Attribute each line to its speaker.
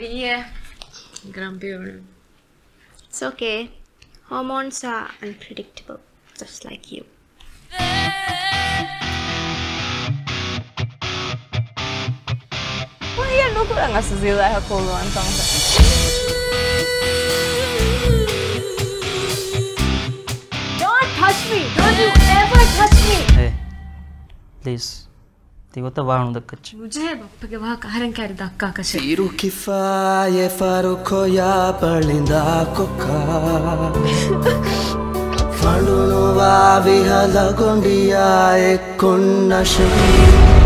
Speaker 1: Grumpy. It's okay. Hormones are unpredictable, just like you.
Speaker 2: Don't touch me! Don't you ever touch me!
Speaker 3: Hey, please. Tivota vaanu dakkach.
Speaker 1: Mujhe bappage vaha karan kari dakka kashe.
Speaker 4: Tiru kifaye faruko ya palinda kokka. Fanduno va vihala gondiya ekonna shi.